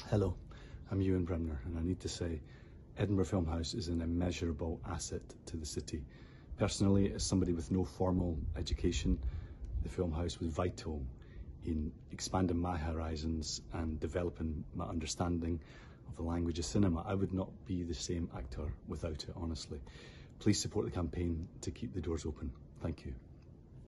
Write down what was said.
Hello, I'm Ewen Bremner, and I need to say Edinburgh Filmhouse is an immeasurable asset to the city. Personally, as somebody with no formal education, the Filmhouse was vital in expanding my horizons and developing my understanding of the language of cinema. I would not be the same actor without it, honestly. Please support the campaign to keep the doors open. Thank you.